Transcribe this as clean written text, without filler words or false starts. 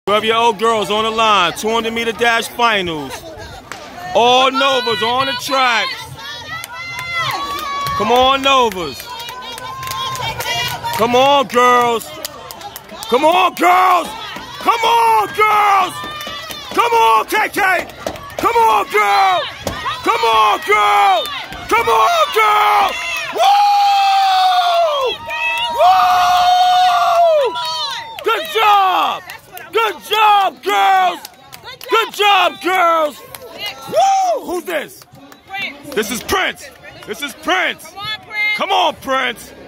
12-year-old girls on the line, 200-meter dash finals. All Novas on the track. Come on, Novas. Come on, girls. Come on, girls. Come on, girls. Come on, KK. Come on, girl. Come on, girl. Come on, girl. Woo! Woo! Good job. Good job, girls. Good job, girls. Woo! Who's this? This is Prince. This is Prince. Come on, Prince.